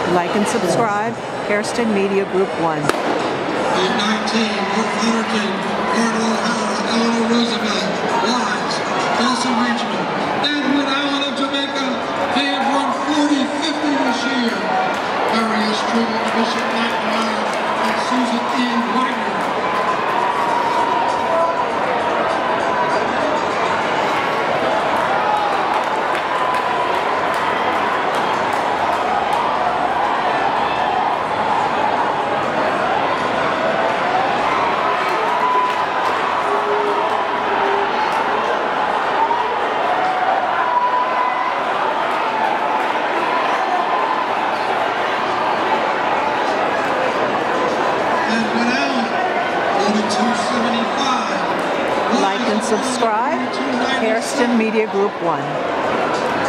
Like and subscribe, Hairston Media Group 1. In 19, Brooke Fullerton, Cardinal Howard, Eleanor Roosevelt, Lodge, Nelson Richmond, Edwin Allen of Jamaica. They have run 40-50 this year. Arias Truman, Bishop McNamara, and Susan E. Wagner. Like and subscribe, Hairston Media Group 1.